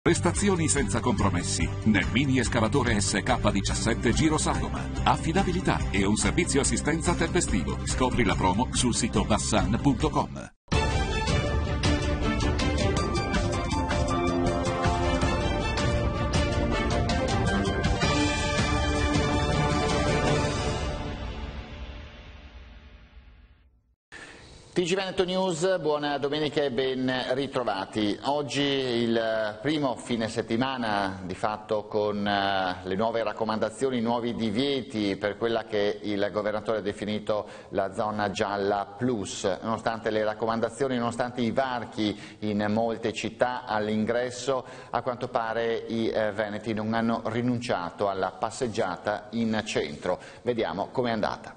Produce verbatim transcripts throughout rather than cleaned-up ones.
Prestazioni senza compromessi nel mini escavatore S K diciassette Giro Sagoma. Affidabilità e un servizio assistenza tempestivo. Scopri la promo sul sito bassan punto com. T G Veneto News, buona domenica e ben ritrovati. Oggi il primo fine settimana di fatto con le nuove raccomandazioni, i nuovi divieti per quella che il governatore ha definito la zona gialla plus. Nonostante le raccomandazioni, nonostante i varchi in molte città all'ingresso, a quanto pare i veneti non hanno rinunciato alla passeggiata in centro. Vediamo com'è andata.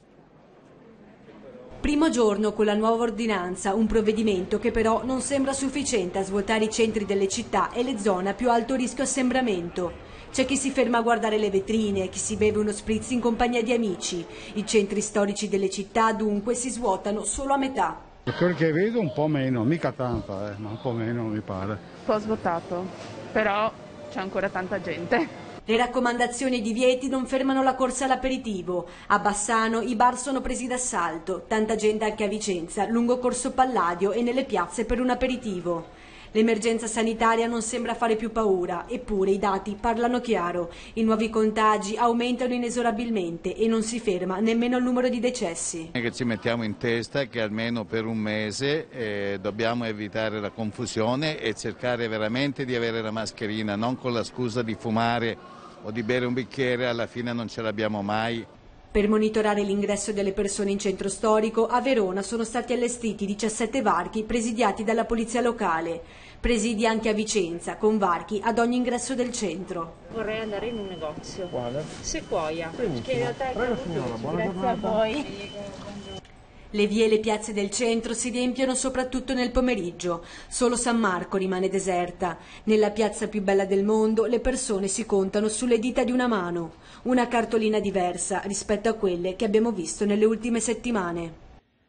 Primo giorno con la nuova ordinanza, un provvedimento che però non sembra sufficiente a svuotare i centri delle città e le zone a più alto rischio assembramento. C'è chi si ferma a guardare le vetrine, chi si beve uno spritz in compagnia di amici. I centri storici delle città dunque si svuotano solo a metà. Quel che vedo un po' meno, mica tanta, eh, ma un po' meno mi pare. Un po' svuotato, però c'è ancora tanta gente. Le raccomandazioni e i divieti non fermano la corsa all'aperitivo. A Bassano i bar sono presi d'assalto, tanta gente anche a Vicenza, lungo Corso Palladio e nelle piazze per un aperitivo. L'emergenza sanitaria non sembra fare più paura, eppure i dati parlano chiaro. I nuovi contagi aumentano inesorabilmente e non si ferma nemmeno il numero di decessi. Che ci mettiamo in testa che almeno per un mese eh, dobbiamo evitare la confusione e cercare veramente di avere la mascherina, non con la scusa di fumare o di bere un bicchiere, alla fine non ce l'abbiamo mai. Per monitorare l'ingresso delle persone in centro storico, a Verona sono stati allestiti diciassette varchi presidiati dalla polizia locale. Presidi anche a Vicenza, con varchi ad ogni ingresso del centro. Vorrei andare in un negozio. Quale? Sequoia. Benissimo. Che in realtà è Prego signora, buona Grazie giornata. a voi. Le vie e le piazze del centro si riempiono soprattutto nel pomeriggio. Solo San Marco rimane deserta. Nella piazza più bella del mondo le persone si contano sulle dita di una mano. Una cartolina diversa rispetto a quelle che abbiamo visto nelle ultime settimane.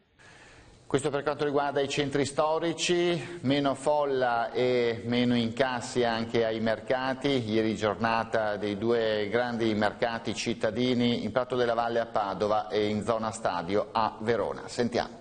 Questo per quanto riguarda i centri storici, meno folla e meno incassi anche ai mercati. Ieri giornata dei due grandi mercati cittadini in Prato della Valle a Padova e in zona stadio a Verona. Sentiamo.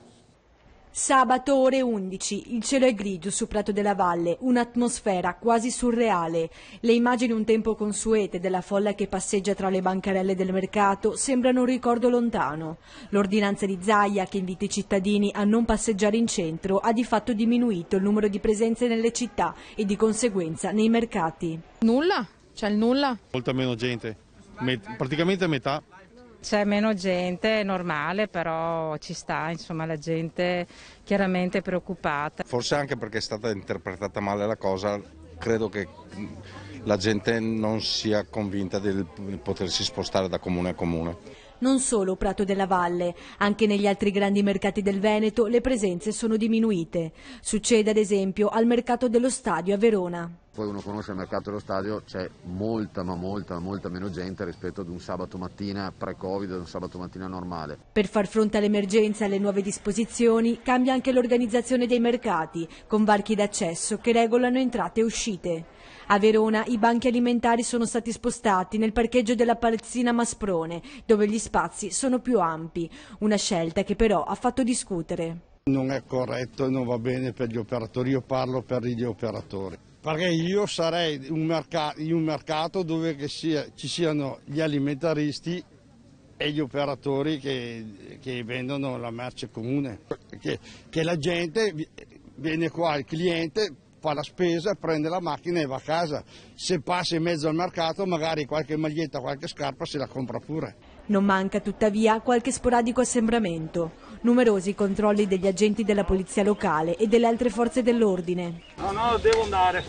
Sabato ore undici, il cielo è grigio su Prato della Valle, un'atmosfera quasi surreale. Le immagini un tempo consuete della folla che passeggia tra le bancarelle del mercato sembrano un ricordo lontano. L'ordinanza di Zaia, che invita i cittadini a non passeggiare in centro, ha di fatto diminuito il numero di presenze nelle città e di conseguenza nei mercati. Nulla? C'è il nulla? Molta meno gente, Met- praticamente metà. C'è meno gente, è normale, però ci sta, insomma, la gente chiaramente preoccupata. Forse anche perché è stata interpretata male la cosa, credo che la gente non sia convinta del potersi spostare da comune a comune. Non solo Prato della Valle, anche negli altri grandi mercati del Veneto le presenze sono diminuite. Succede ad esempio al mercato dello stadio a Verona. Poi uno conosce il mercato dello stadio, c'è molta ma molta molta meno gente rispetto ad un sabato mattina pre-Covid, ad un sabato mattina normale. Per far fronte all'emergenza e alle nuove disposizioni cambia anche l'organizzazione dei mercati, con varchi d'accesso che regolano entrate e uscite. A Verona i banchi alimentari sono stati spostati nel parcheggio della Palazzina Masprone, dove gli spazi sono più ampi, una scelta che però ha fatto discutere. Non è corretto e non va bene per gli operatori, io parlo per gli operatori. Perché io sarei un mercato, in un mercato dove che sia, ci siano gli alimentaristi e gli operatori che, che vendono la merce comune. Che, che la gente viene qua, il cliente fa la spesa, prende la macchina e va a casa. Se passa in mezzo al mercato magari qualche maglietta, qualche scarpa se la compra pure. Non manca tuttavia qualche sporadico assembramento. Numerosi controlli degli agenti della polizia locale e delle altre forze dell'ordine. No, no, devo andare.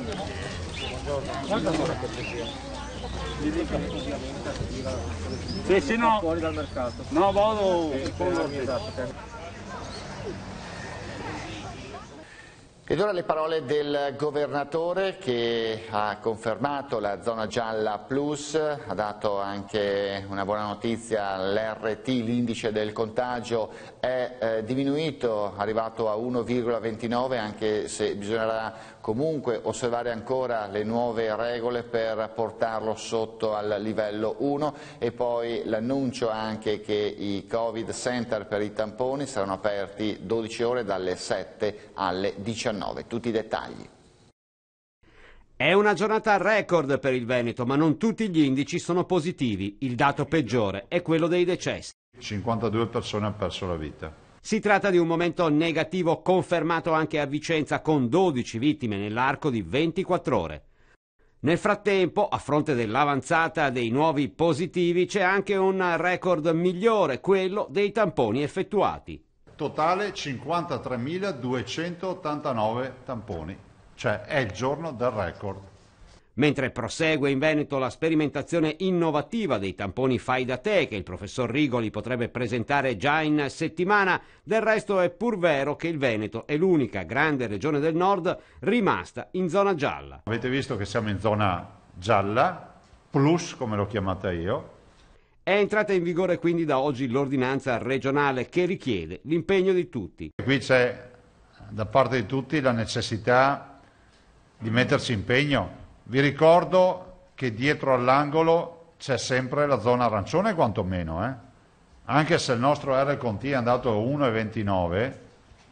Sì, sì, no. Fuori dal mercato. No, vado fuori. Ed ora le parole del governatore che ha confermato la zona gialla plus, ha dato anche una buona notizia, l'R T, l'indice del contagio è eh, diminuito, arrivato a uno virgola ventinove, anche se bisognerà comunque osservare ancora le nuove regole per portarlo sotto al livello uno e poi l'annuncio anche che i Covid Center per i tamponi saranno aperti dodici ore dalle sette alle diciannove. Tutti i dettagli. È una giornata record per il Veneto, ma non tutti gli indici sono positivi. Il dato peggiore è quello dei decessi. cinquantadue persone hanno perso la vita. Si tratta di un momento negativo confermato anche a Vicenza, con dodici vittime nell'arco di ventiquattro ore. Nel frattempo, a fronte dell'avanzata dei nuovi positivi, c'è anche un record migliore, quello dei tamponi effettuati. Totale cinquantatremiladuecentottantanove tamponi, cioè è il giorno del record. Mentre prosegue in Veneto la sperimentazione innovativa dei tamponi fai da te che il professor Rigoli potrebbe presentare già in settimana, del resto è pur vero che il Veneto è l'unica grande regione del nord rimasta in zona gialla. Avete visto che siamo in zona gialla, plus come l'ho chiamata io. È entrata in vigore quindi da oggi l'ordinanza regionale che richiede l'impegno di tutti. Qui c'è da parte di tutti la necessità di metterci impegno. Vi ricordo che dietro all'angolo c'è sempre la zona arancione quantomeno, eh? Anche se il nostro R con T è andato a uno virgola ventinove,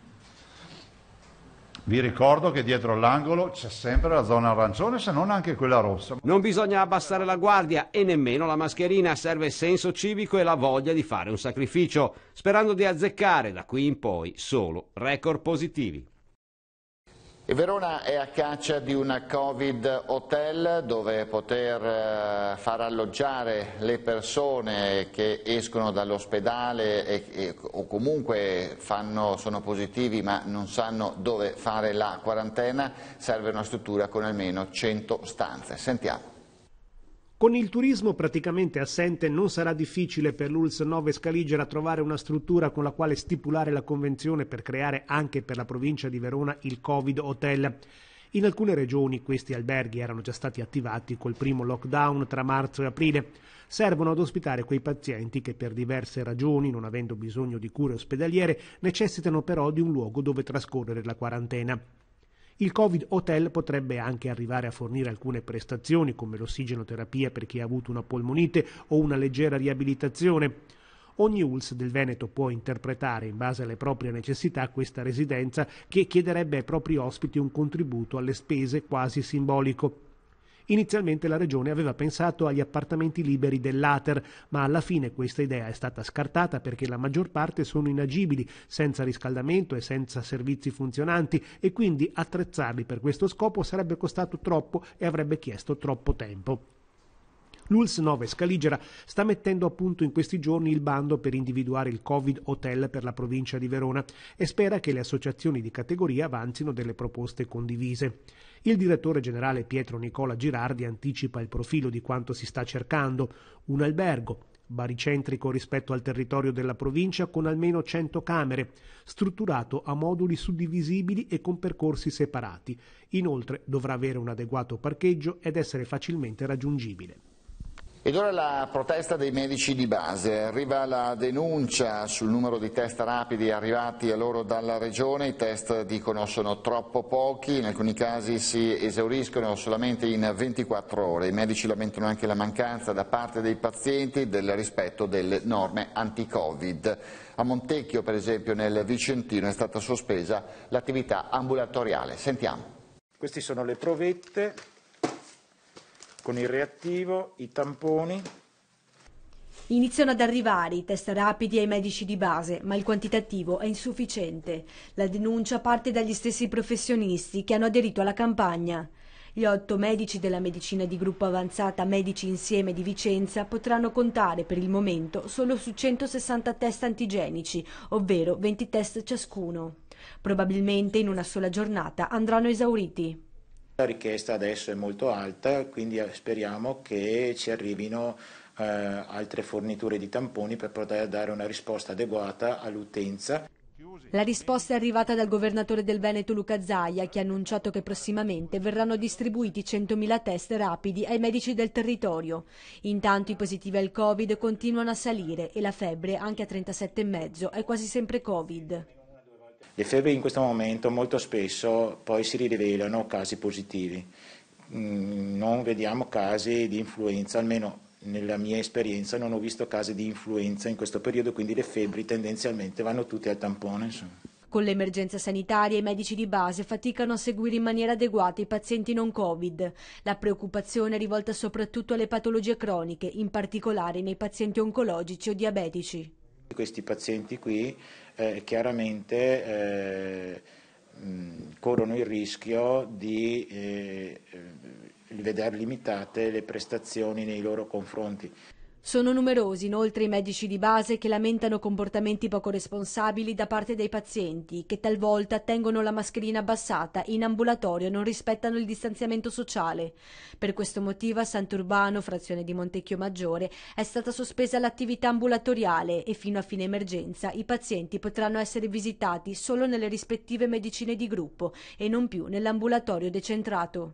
vi ricordo che dietro all'angolo c'è sempre la zona arancione, se non anche quella rossa. Non bisogna abbassare la guardia e nemmeno la mascherina, serve senso civico e la voglia di fare un sacrificio, sperando di azzeccare da qui in poi solo record positivi. E Verona è a caccia di un Covid hotel dove poter far alloggiare le persone che escono dall'ospedale e, e, o comunque fanno, sono positivi ma non sanno dove fare la quarantena. Serve una struttura con almeno cento stanze. Sentiamo. Con il turismo praticamente assente non sarà difficile per l'U L S nove Scaligera trovare una struttura con la quale stipulare la convenzione per creare anche per la provincia di Verona il Covid Hotel. In alcune regioni questi alberghi erano già stati attivati col primo lockdown tra marzo e aprile. Servono ad ospitare quei pazienti che per diverse ragioni, non avendo bisogno di cure ospedaliere, necessitano però di un luogo dove trascorrere la quarantena. Il Covid Hotel potrebbe anche arrivare a fornire alcune prestazioni come l'ossigenoterapia per chi ha avuto una polmonite o una leggera riabilitazione. Ogni U L S del Veneto può interpretare in base alle proprie necessità questa residenza che chiederebbe ai propri ospiti un contributo alle spese quasi simbolico. Inizialmente la Regione aveva pensato agli appartamenti liberi dell'A T E R, ma alla fine questa idea è stata scartata perché la maggior parte sono inagibili, senza riscaldamento e senza servizi funzionanti, e quindi attrezzarli per questo scopo sarebbe costato troppo e avrebbe chiesto troppo tempo. L'U L S nove Scaligera sta mettendo a punto in questi giorni il bando per individuare il Covid Hotel per la provincia di Verona e spera che le associazioni di categoria avanzino delle proposte condivise. Il direttore generale Pietro Nicola Girardi anticipa il profilo di quanto si sta cercando: un albergo baricentrico rispetto al territorio della provincia con almeno cento camere, strutturato a moduli suddivisibili e con percorsi separati. Inoltre dovrà avere un adeguato parcheggio ed essere facilmente raggiungibile. Ed ora la protesta dei medici di base. Arriva la denuncia sul numero di test rapidi arrivati a loro dalla Regione. I test, dicono, sono troppo pochi, in alcuni casi si esauriscono solamente in ventiquattro ore. I medici lamentano anche la mancanza da parte dei pazienti del rispetto delle norme anti-Covid. A Montecchio, per esempio, nel Vicentino è stata sospesa l'attività ambulatoriale. Sentiamo. Queste sono le provette con il reattivo, i tamponi. Iniziano ad arrivare i test rapidi ai medici di base, ma il quantitativo è insufficiente. La denuncia parte dagli stessi professionisti che hanno aderito alla campagna. Gli otto medici della medicina di gruppo avanzata Medici Insieme di Vicenza potranno contare per il momento solo su centosessanta test antigenici, ovvero venti test ciascuno. Probabilmente in una sola giornata andranno esauriti. La richiesta adesso è molto alta, quindi speriamo che ci arrivino eh, altre forniture di tamponi per poter dare una risposta adeguata all'utenza. La risposta è arrivata dal governatore del Veneto Luca Zaia, che ha annunciato che prossimamente verranno distribuiti centomila test rapidi ai medici del territorio. Intanto i positivi al Covid continuano a salire e la febbre, anche a trentasette virgola cinque, è quasi sempre Covid. Le febbri in questo momento molto spesso poi si rivelano casi positivi, mm, non vediamo casi di influenza, almeno nella mia esperienza non ho visto casi di influenza in questo periodo, quindi le febbri tendenzialmente vanno tutte al tampone. Insomma. Con l'emergenza sanitaria i medici di base faticano a seguire in maniera adeguata i pazienti non Covid. La preoccupazione è rivolta soprattutto alle patologie croniche, in particolare nei pazienti oncologici o diabetici. Questi pazienti qui eh, chiaramente eh, mh, corrono il rischio di eh, vedere limitate le prestazioni nei loro confronti. Sono numerosi inoltre i medici di base che lamentano comportamenti poco responsabili da parte dei pazienti, che talvolta tengono la mascherina abbassata e in ambulatorio non rispettano il distanziamento sociale. Per questo motivo a Sant'Urbano, frazione di Montecchio Maggiore, è stata sospesa l'attività ambulatoriale e fino a fine emergenza i pazienti potranno essere visitati solo nelle rispettive medicine di gruppo e non più nell'ambulatorio decentrato.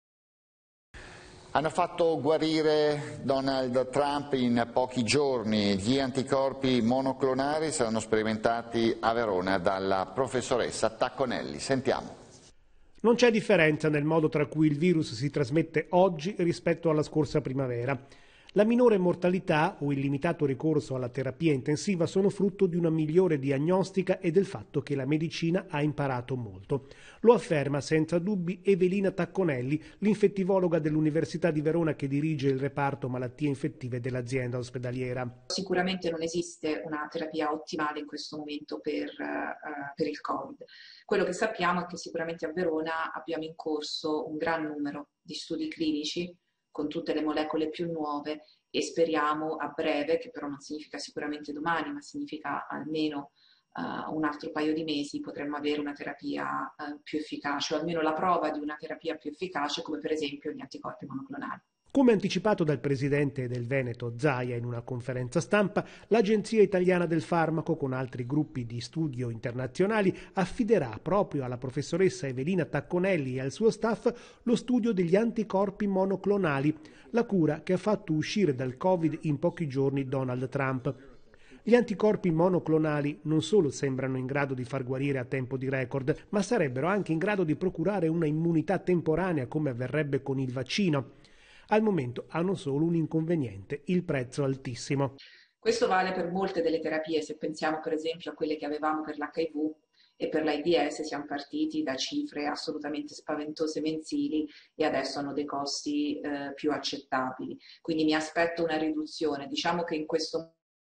Hanno fatto guarire Donald Trump in pochi giorni. Gli anticorpi monoclonali saranno sperimentati a Verona dalla professoressa Tacconelli. Sentiamo. Non c'è differenza nel modo tra cui il virus si trasmette oggi rispetto alla scorsa primavera. La minore mortalità o il limitato ricorso alla terapia intensiva sono frutto di una migliore diagnostica e del fatto che la medicina ha imparato molto. Lo afferma senza dubbi Evelina Tacconelli, l'infettivologa dell'Università di Verona che dirige il reparto malattie infettive dell'azienda ospedaliera. Sicuramente non esiste una terapia ottimale in questo momento per, uh, per il Covid. Quello che sappiamo è che sicuramente a Verona abbiamo in corso un gran numero di studi clinici con tutte le molecole più nuove e speriamo a breve, che però non significa sicuramente domani, ma significa almeno uh, un altro paio di mesi, potremmo avere una terapia uh, più efficace, o almeno la prova di una terapia più efficace, come per esempio gli anticorpi monoclonali. Come anticipato dal presidente del Veneto Zaia in una conferenza stampa, l'Agenzia Italiana del Farmaco, con altri gruppi di studio internazionali, affiderà proprio alla professoressa Evelina Tacconelli e al suo staff lo studio degli anticorpi monoclonali, la cura che ha fatto uscire dal Covid in pochi giorni Donald Trump. Gli anticorpi monoclonali non solo sembrano in grado di far guarire a tempo di record, ma sarebbero anche in grado di procurare una immunità temporanea come avverrebbe con il vaccino. Al momento hanno solo un inconveniente, il prezzo altissimo. Questo vale per molte delle terapie, se pensiamo per esempio a quelle che avevamo per l'H I V e per l'AIDS, siamo partiti da cifre assolutamente spaventose mensili e adesso hanno dei costi eh, più accettabili. Quindi mi aspetto una riduzione. Diciamo che in questo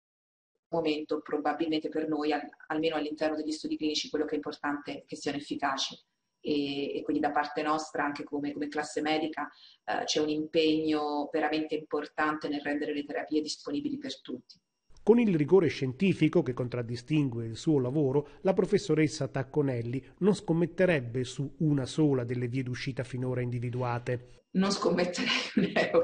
momento probabilmente per noi, al, almeno all'interno degli studi clinici, quello che è importante è che siano efficaci. E, e quindi da parte nostra, anche come, come classe medica, eh, c'è un impegno veramente importante nel rendere le terapie disponibili per tutti. Con il rigore scientifico che contraddistingue il suo lavoro, la professoressa Tacconelli non scommetterebbe su una sola delle vie d'uscita finora individuate. Non scommetterei un euro.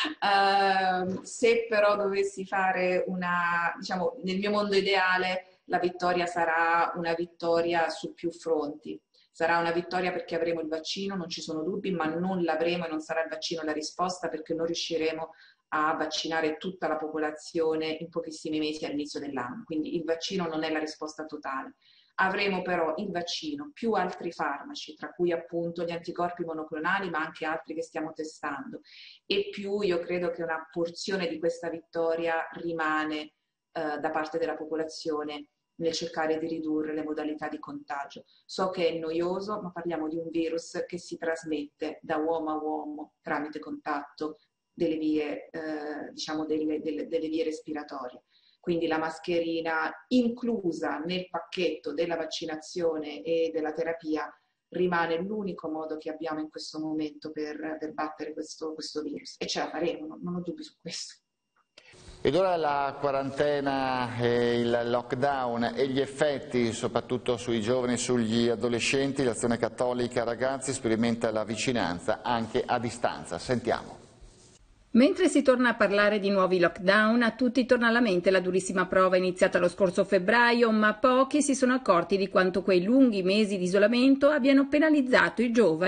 Uh, se però dovessi fare una, diciamo, nel mio mondo ideale, la vittoria sarà una vittoria su più fronti. Sarà una vittoria perché avremo il vaccino, non ci sono dubbi, ma non l'avremo e non sarà il vaccino la risposta perché non riusciremo a vaccinare tutta la popolazione in pochissimi mesi all'inizio dell'anno. Quindi il vaccino non è la risposta totale. Avremo però il vaccino più altri farmaci, tra cui appunto gli anticorpi monoclonali, ma anche altri che stiamo testando. E più io credo che una porzione di questa vittoria rimane eh, da parte della popolazione nel cercare di ridurre le modalità di contagio. So che è noioso, ma parliamo di un virus che si trasmette da uomo a uomo tramite contatto delle vie, eh, diciamo delle, delle, delle vie respiratorie. Quindi la mascherina inclusa nel pacchetto della vaccinazione e della terapia rimane l'unico modo che abbiamo in questo momento per, per battere questo, questo virus. E ce la faremo, non, non ho dubbi su questo. Ed ora la quarantena, e il lockdown e gli effetti soprattutto sui giovani e sugli adolescenti. L'Azione Cattolica Ragazzi sperimenta la vicinanza anche a distanza. Sentiamo. Mentre si torna a parlare di nuovi lockdown, a tutti torna alla mente la durissima prova iniziata lo scorso febbraio, ma pochi si sono accorti di quanto quei lunghi mesi di isolamento abbiano penalizzato i giovani.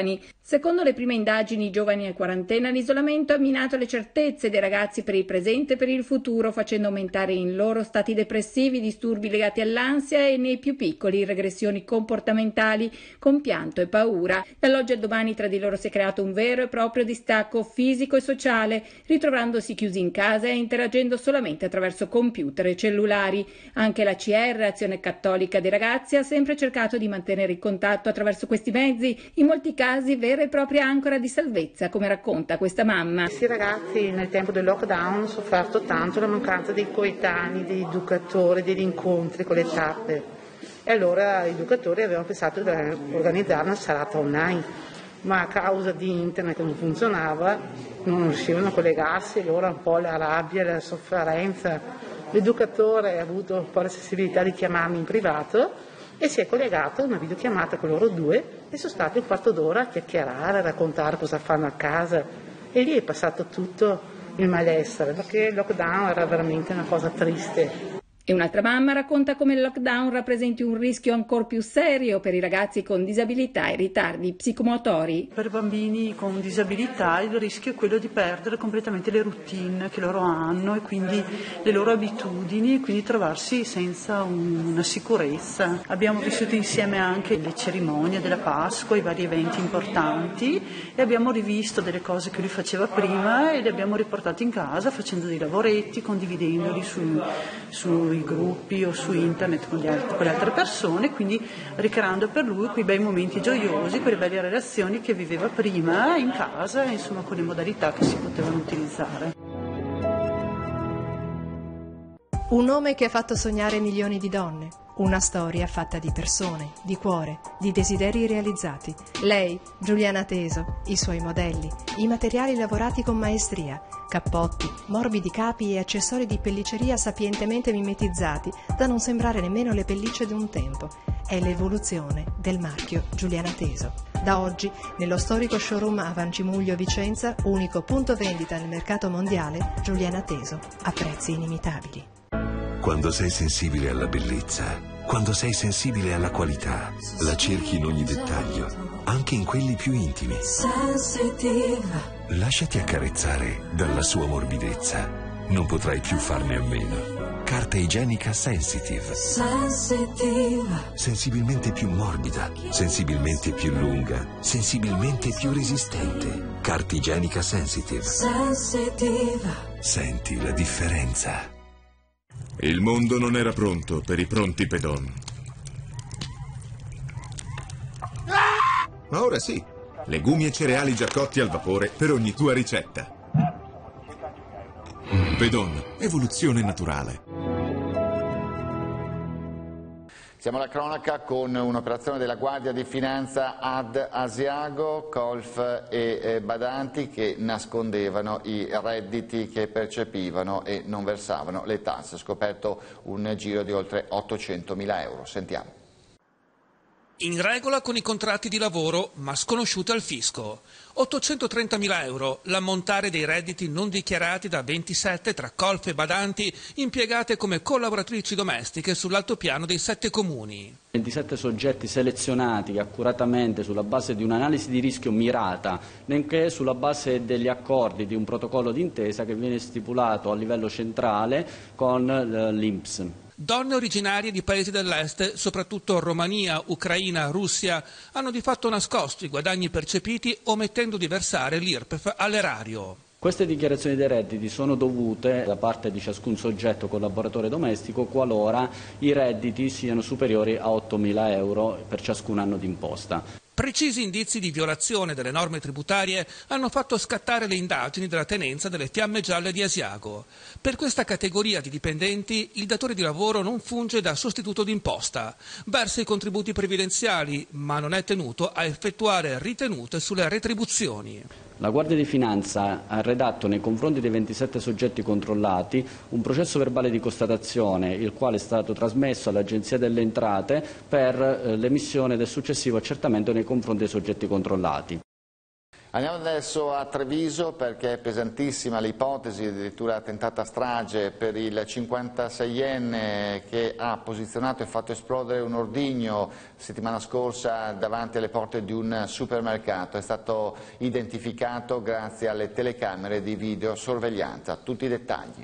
Secondo le prime indagini, giovani e quarantena, l'isolamento ha minato le certezze dei ragazzi per il presente e per il futuro, facendo aumentare in loro stati depressivi, disturbi legati all'ansia e nei più piccoli regressioni comportamentali, compianto e paura. Dall'oggi al domani tra di loro si è creato un vero e proprio distacco fisico e sociale, ritrovandosi chiusi in casa e interagendo solamente attraverso computer e cellulari. Anche la C R, Azione Cattolica dei Ragazzi, ha sempre cercato di mantenere il contatto attraverso questi mezzi, in molti casi vera e propria ancora di salvezza, come racconta questa mamma. Questi ragazzi nel tempo del lockdown hanno sofferto tanto la mancanza dei coetanei, degli educatori, degli incontri con le tappe, e allora gli educatori avevano pensato di organizzare una serata online, ma a causa di internet che non funzionava non riuscivano a collegarsi, allora un po' la rabbia, la sofferenza. L'educatore ha avuto un po' la sensibilità di chiamarmi in privato e si è collegato a una videochiamata con loro due e sono stati un quarto d'ora a chiacchierare, a raccontare cosa fanno a casa, e lì è passato tutto il malessere, perché il lockdown era veramente una cosa triste. E un'altra mamma racconta come il lockdown rappresenti un rischio ancora più serio per i ragazzi con disabilità e ritardi psicomotori. Per bambini con disabilità il rischio è quello di perdere completamente le routine che loro hanno e quindi le loro abitudini, e quindi trovarsi senza una sicurezza. Abbiamo vissuto insieme anche le cerimonie della Pasqua, i vari eventi importanti, e abbiamo rivisto delle cose che lui faceva prima e le abbiamo riportate in casa facendo dei lavoretti, condividendoli su, sui gruppi o su internet con, gli altri, con le altre persone, quindi ricreando per lui quei bei momenti gioiosi, quelle belle relazioni che viveva prima in casa, insomma con le modalità che si potevano utilizzare. Un nome che ha fatto sognare milioni di donne, una storia fatta di persone, di cuore, di desideri realizzati. Lei, Giuliana Teso, i suoi modelli, i materiali lavorati con maestria, cappotti, morbidi capi e accessori di pelliceria sapientemente mimetizzati da non sembrare nemmeno le pellicce di un tempo. È l'evoluzione del marchio Giuliana Teso. Da oggi, nello storico showroom a Vancimuglio Vicenza, unico punto vendita nel mercato mondiale, Giuliana Teso, a prezzi inimitabili. Quando sei sensibile alla bellezza, quando sei sensibile alla qualità, la cerchi in ogni dettaglio, anche in quelli più intimi. Lasciati accarezzare dalla sua morbidezza. Non potrai più farne a meno. Carta igienica Sensitive. Sensibilmente più morbida, sensibilmente più lunga, sensibilmente più resistente. Carta igienica Sensitive. Senti la differenza. Il mondo non era pronto per i pronti pedon. Ma ora sì. Legumi e cereali già cotti al vapore per ogni tua ricetta. Pedon, evoluzione naturale. Siamo alla cronaca con un'operazione della Guardia di Finanza ad Asiago, Colf e Badanti, che nascondevano i redditi che percepivano e non versavano le tasse. Scoperto un giro di oltre ottocentomila euro. Sentiamo. In regola con i contratti di lavoro, ma sconosciuti al fisco. ottocentotrentamila euro, l'ammontare dei redditi non dichiarati da ventisette tra Colf e Badanti, impiegate come collaboratrici domestiche sull'altopiano dei sette comuni. ventisette soggetti selezionati accuratamente sulla base di un'analisi di rischio mirata, nonché sulla base degli accordi di un protocollo d'intesa che viene stipulato a livello centrale con l'I N P S. Donne originarie di paesi dell'est, soprattutto Romania, Ucraina, Russia, hanno di fatto nascosto i guadagni percepiti omettendo di versare l'I R P E F all'erario. Queste dichiarazioni dei redditi sono dovute da parte di ciascun soggetto collaboratore domestico qualora i redditi siano superiori a ottomila euro per ciascun anno d'imposta. Precisi indizi di violazione delle norme tributarie hanno fatto scattare le indagini della tenenza delle Fiamme Gialle di Asiago. Per questa categoria di dipendenti il datore di lavoro non funge da sostituto d'imposta, versa i contributi previdenziali, ma non è tenuto a effettuare ritenute sulle retribuzioni. La Guardia di Finanza ha redatto nei confronti dei ventisette soggetti controllati un processo verbale di constatazione, il quale è stato trasmesso all'Agenzia delle Entrate per eh, l'emissione del successivo accertamento nei confronti dei soggetti controllati. Andiamo adesso a Treviso perché è pesantissima l'ipotesi, addirittura tentata strage per il cinquantaseienne che ha posizionato e fatto esplodere un ordigno settimana scorsa davanti alle porte di un supermercato. È stato identificato grazie alle telecamere di videosorveglianza. Tutti i dettagli.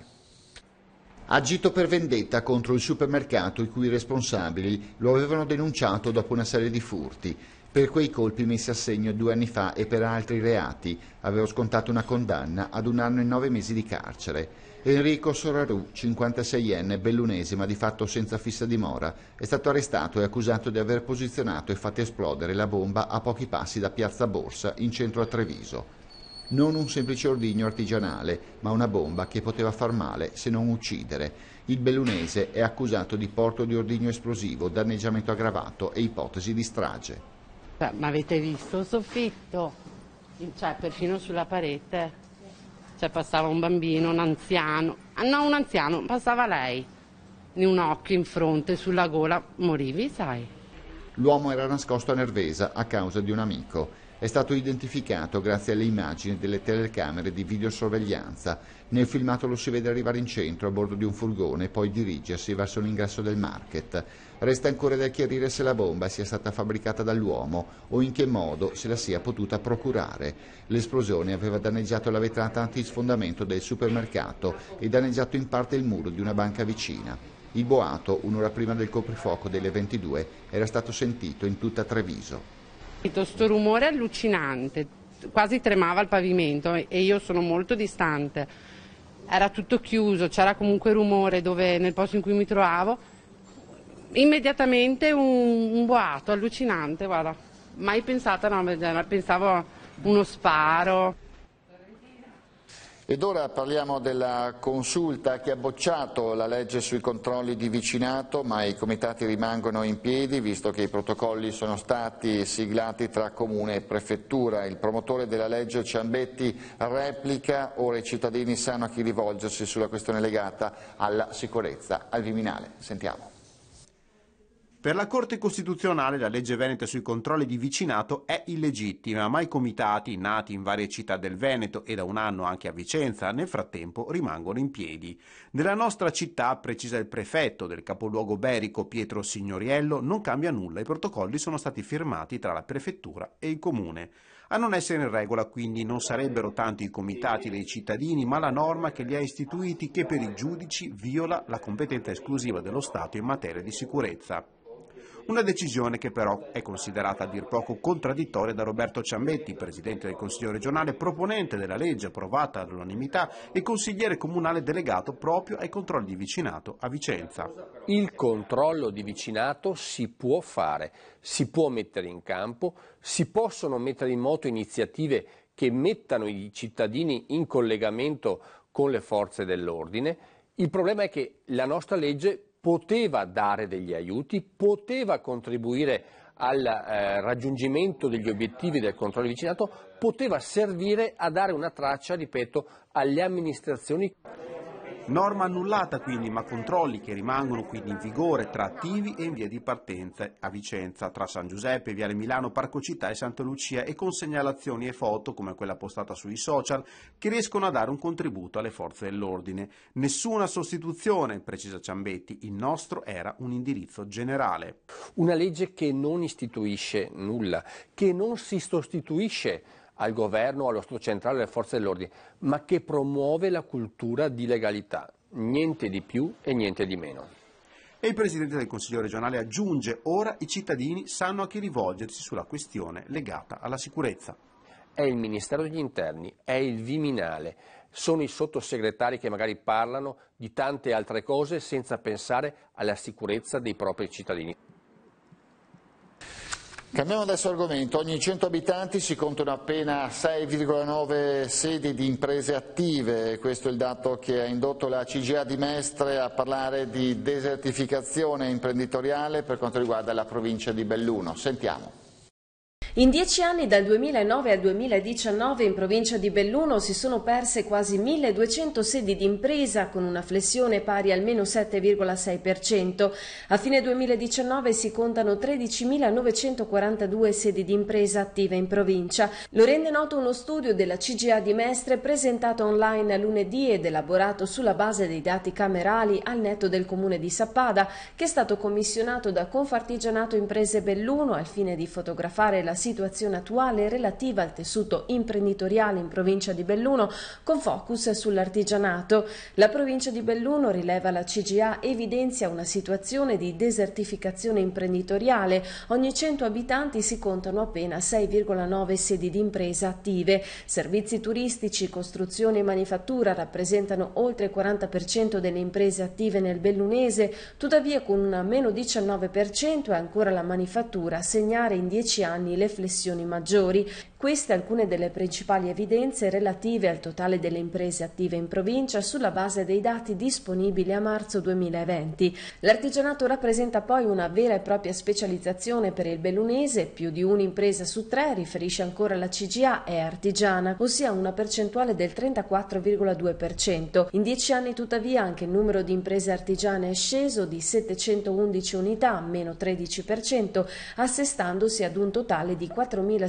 Agito per vendetta contro il supermercato i cui responsabili lo avevano denunciato dopo una serie di furti. Per quei colpi messi a segno due anni fa e per altri reati aveva scontato una condanna ad un anno e nove mesi di carcere. Enrico Soraru, cinquantaseienne, bellunese ma di fatto senza fissa dimora, è stato arrestato e accusato di aver posizionato e fatto esplodere la bomba a pochi passi da Piazza Borsa, in centro a Treviso. Non un semplice ordigno artigianale, ma una bomba che poteva far male se non uccidere. Il bellunese è accusato di porto di ordigno esplosivo, danneggiamento aggravato e ipotesi di strage. Ma avete visto il soffitto? Cioè, perfino sulla parete. Cioè, passava un bambino, un anziano. Ah, no, un anziano, passava lei. Di un occhio in fronte, sulla gola, morivi, sai. L'uomo era nascosto a Nervesa a causa di un amico. È stato identificato grazie alle immagini delle telecamere di videosorveglianza. Nel filmato lo si vede arrivare in centro a bordo di un furgone e poi dirigersi verso l'ingresso del market. Resta ancora da chiarire se la bomba sia stata fabbricata dall'uomo o in che modo se la sia potuta procurare. L'esplosione aveva danneggiato la vetrata antisfondamento del supermercato e danneggiato in parte il muro di una banca vicina. Il boato, un'ora prima del coprifuoco delle ventidue, era stato sentito in tutta Treviso. Questo rumore allucinante, quasi tremava il pavimento e io sono molto distante. Era tutto chiuso, c'era comunque rumore dove, nel posto in cui mi trovavo. Immediatamente un, un boato allucinante, guarda, mai pensata, no, pensavo a uno sparo. Ed ora parliamo della consulta che ha bocciato la legge sui controlli di vicinato, ma i comitati rimangono in piedi visto che i protocolli sono stati siglati tra Comune e Prefettura. Il promotore della legge Ciambetti replica, ora i cittadini sanno a chi rivolgersi sulla questione legata alla sicurezza al Viminale. Sentiamo. Per la Corte Costituzionale la legge veneta sui controlli di vicinato è illegittima, ma i comitati, nati in varie città del Veneto e da un anno anche a Vicenza, nel frattempo rimangono in piedi. Nella nostra città, precisa il prefetto del capoluogo berico Pietro Signoriello, non cambia nulla, i protocolli sono stati firmati tra la prefettura e il comune. A non essere in regola quindi non sarebbero tanto i comitati dei cittadini, ma la norma che li ha istituiti che per i giudici viola la competenza esclusiva dello Stato in materia di sicurezza. Una decisione che però è considerata a dir poco contraddittoria da Roberto Ciambetti, presidente del Consiglio regionale, proponente della legge approvata all'unanimità e consigliere comunale delegato proprio ai controlli di vicinato a Vicenza. Il controllo di vicinato si può fare, si può mettere in campo, si possono mettere in moto iniziative che mettano i cittadini in collegamento con le forze dell'ordine. Il problema è che la nostra legge poteva dare degli aiuti, poteva contribuire al eh, raggiungimento degli obiettivi del controllo di vicinato, poteva servire a dare una traccia, ripeto, alle amministrazioni. Norma annullata quindi, ma controlli che rimangono quindi in vigore tra attivi e in via di partenza a Vicenza, tra San Giuseppe, Viale Milano, Parco Città e Santa Lucia, e con segnalazioni e foto, come quella postata sui social, che riescono a dare un contributo alle forze dell'ordine. Nessuna sostituzione, precisa Ciambetti, il nostro era un indirizzo generale. Una legge che non istituisce nulla, che non si sostituisce al governo o allo Stato centrale delle forze dell'ordine, ma che promuove la cultura di legalità, niente di più e niente di meno. E il Presidente del Consiglio regionale aggiunge: ora i cittadini sanno a chi rivolgersi sulla questione legata alla sicurezza. È il Ministero degli Interni, è il Viminale, sono i sottosegretari che magari parlano di tante altre cose senza pensare alla sicurezza dei propri cittadini. Cambiamo adesso argomento. Ogni cento abitanti si contano appena sei virgola nove sedi di imprese attive. Questo è il dato che ha indotto la C G A di Mestre a parlare di desertificazione imprenditoriale per quanto riguarda la provincia di Belluno. Sentiamo. In dieci anni, dal duemilanove al duemiladiciannove, in provincia di Belluno si sono perse quasi milleduecento sedi di impresa, con una flessione pari al meno sette virgola sei per cento. A fine duemiladiciannove si contano tredicimilanovecentoquarantadue sedi di impresa attive in provincia. Lo rende noto uno studio della C G I A di Mestre presentato online lunedì ed elaborato sulla base dei dati camerali al netto del comune di Sappada, che è stato commissionato da Confartigianato Imprese Belluno al fine di fotografare la situazione attuale relativa al tessuto imprenditoriale in provincia di Belluno, con focus sull'artigianato. La provincia di Belluno, rileva la C G I A, evidenzia una situazione di desertificazione imprenditoriale. Ogni cento abitanti si contano appena sei virgola nove sedi di impresa attive. Servizi turistici, costruzione e manifattura rappresentano oltre il quaranta per cento delle imprese attive nel bellunese, tuttavia con un meno diciannove per cento è ancora la manifattura a segnare in dieci anni le flessioni maggiori. Queste alcune delle principali evidenze relative al totale delle imprese attive in provincia sulla base dei dati disponibili a marzo duemilaventi. L'artigianato rappresenta poi una vera e propria specializzazione per il bellunese, più di un'impresa su tre, riferisce ancora la C G I A, è artigiana, ossia una percentuale del trentaquattro virgola due per cento. In dieci anni tuttavia anche il numero di imprese artigiane è sceso di settecentoundici unità, meno tredici per cento, assestandosi ad un totale di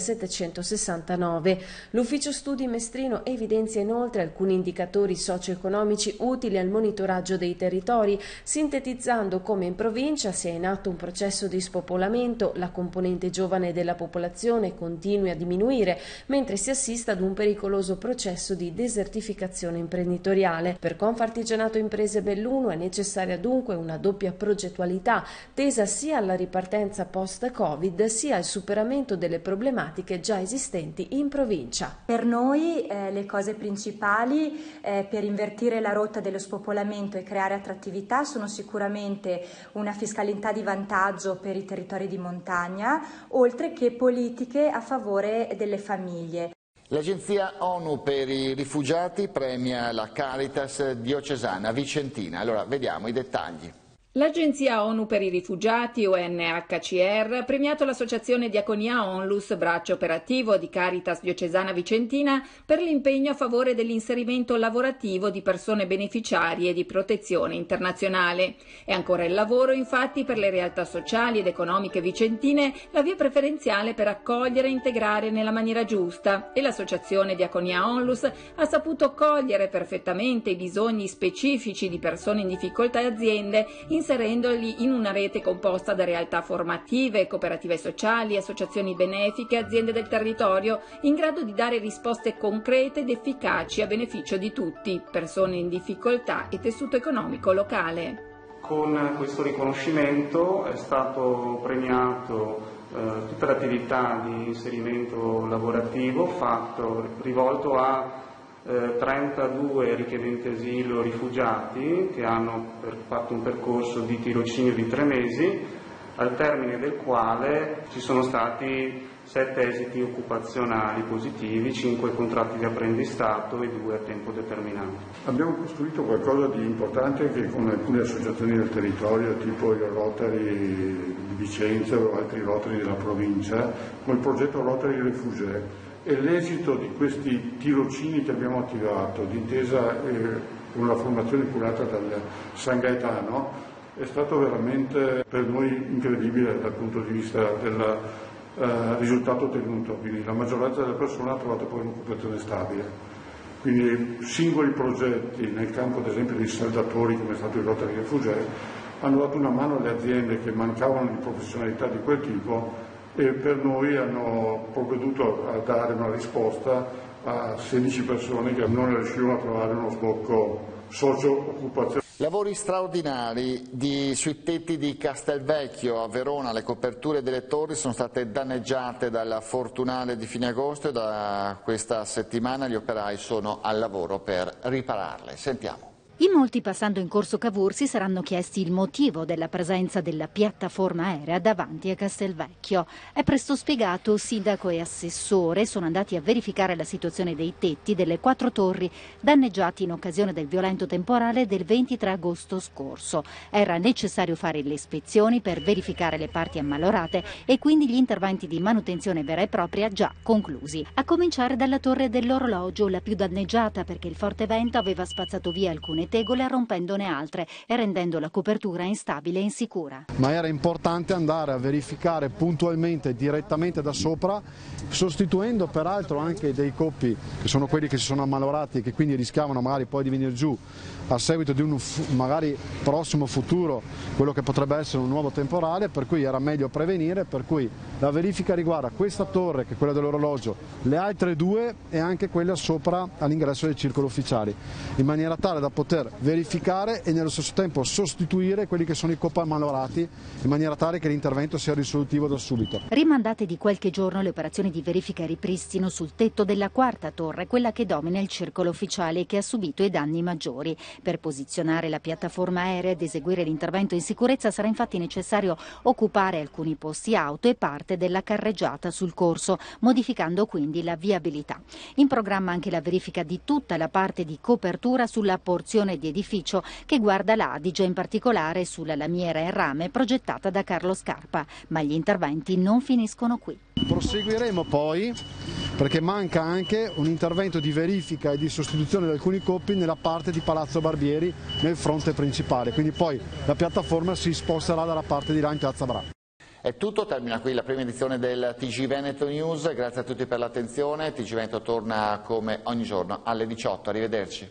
quattromilasettecentosessantanove. L'ufficio studi mestrino evidenzia inoltre alcuni indicatori socio-economici utili al monitoraggio dei territori, sintetizzando come in provincia sia in atto un processo di spopolamento, la componente giovane della popolazione continui a diminuire, mentre si assista ad un pericoloso processo di desertificazione imprenditoriale. Per Confartigianato Imprese Belluno è necessaria dunque una doppia progettualità, tesa sia alla ripartenza post-Covid sia al superamento delle problematiche già esistenti in provincia. Per noi eh, le cose principali eh, per invertire la rotta dello spopolamento e creare attrattività sono sicuramente una fiscalità di vantaggio per i territori di montagna, oltre che politiche a favore delle famiglie. L'Agenzia ONU per i rifugiati premia la Caritas diocesana vicentina. Allora, vediamo i dettagli. L'Agenzia ONU per i rifugiati, U N H C R, ha premiato l'associazione Diaconia Onlus, braccio operativo di Caritas diocesana vicentina, per l'impegno a favore dell'inserimento lavorativo di persone beneficiarie di protezione internazionale. È ancora il lavoro, infatti, per le realtà sociali ed economiche vicentine la via preferenziale per accogliere e integrare nella maniera giusta, e l'associazione Diaconia Onlus ha saputo cogliere perfettamente i bisogni specifici di persone in difficoltà e aziende, inserendoli in una rete composta da realtà formative, cooperative sociali, associazioni benefiche, aziende del territorio, in grado di dare risposte concrete ed efficaci a beneficio di tutti, persone in difficoltà e tessuto economico locale. Con questo riconoscimento è stato premiato eh, tutte le attività di inserimento lavorativo fatto, rivolto a trentadue richiedenti asilo rifugiati che hanno per, fatto un percorso di tirocinio di tre mesi, al termine del quale ci sono stati sette esiti occupazionali positivi, cinque contratti di apprendistato e due a tempo determinato. Abbiamo costruito qualcosa di importante che con alcune associazioni del territorio, tipo il Rotary di Vicenza o altri Rotary della provincia, con il progetto Rotary Refugee. E l'esito di questi tirocini che abbiamo attivato, d'intesa eh, con la formazione curata dal San Gaetano, è stato veramente per noi incredibile dal punto di vista del eh, risultato ottenuto. Quindi la maggioranza delle persone ha trovato poi un'occupazione stabile. Quindi singoli progetti nel campo, ad esempio, dei saldatori, come è stato il Rotary Refugee, hanno dato una mano alle aziende che mancavano di professionalità di quel tipo, e per noi hanno provveduto a dare una risposta a sedici persone che non riuscivano a trovare uno sbocco socio-occupazionale. Lavori straordinari di, sui tetti di Castelvecchio a Verona. Le coperture delle torri sono state danneggiate dal fortunale di fine agosto e da questa settimana gli operai sono al lavoro per ripararle. Sentiamo. In molti, passando in corso Cavour, si saranno chiesti il motivo della presenza della piattaforma aerea davanti a Castelvecchio. È presto spiegato, sindaco e assessore sono andati a verificare la situazione dei tetti delle quattro torri danneggiati in occasione del violento temporale del ventitré agosto scorso. Era necessario fare le ispezioni per verificare le parti ammalorate e quindi gli interventi di manutenzione vera e propria già conclusi. A cominciare dalla torre dell'orologio, la più danneggiata perché il forte vento aveva spazzato via alcune tegole rompendone altre e rendendo la copertura instabile e insicura. Ma era importante andare a verificare puntualmente direttamente da sopra, sostituendo peraltro anche dei coppi che sono quelli che si sono ammalorati e che quindi rischiavano magari poi di venire giù a seguito di un magari prossimo futuro, quello che potrebbe essere un nuovo temporale, per cui era meglio prevenire, per cui la verifica riguarda questa torre che è quella dell'orologio, le altre due e anche quella sopra all'ingresso del circolo ufficiali, in maniera tale da poter verificare e nello stesso tempo sostituire quelli che sono i coppi ammalorati, in maniera tale che l'intervento sia risolutivo da subito. Rimandate di qualche giorno le operazioni di verifica e ripristino sul tetto della quarta torre, quella che domina il circolo ufficiale e che ha subito i danni maggiori. Per posizionare la piattaforma aerea ed eseguire l'intervento in sicurezza sarà infatti necessario occupare alcuni posti auto e parte della carreggiata sul corso, modificando quindi la viabilità. In programma anche la verifica di tutta la parte di copertura sulla porzione di edificio che guarda l'Adige, in particolare sulla lamiera in rame progettata da Carlo Scarpa, ma gli interventi non finiscono qui. Proseguiremo poi perché manca anche un intervento di verifica e di sostituzione di alcuni coppi nella parte di Palazzo Barbieri nel fronte principale, quindi poi la piattaforma si sposterà dalla parte di là in Piazza Bra. È tutto, termina qui la prima edizione del T G Veneto News, grazie a tutti per l'attenzione, T G Veneto torna come ogni giorno alle diciotto, arrivederci.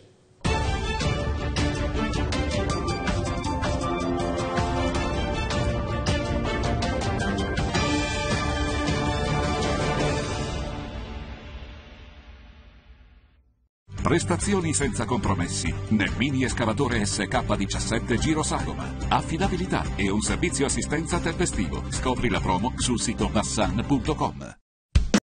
Prestazioni senza compromessi nel mini escavatore S K diciassette Giro Sagoma. Affidabilità e un servizio assistenza tempestivo. Scopri la promo sul sito bassan punto com.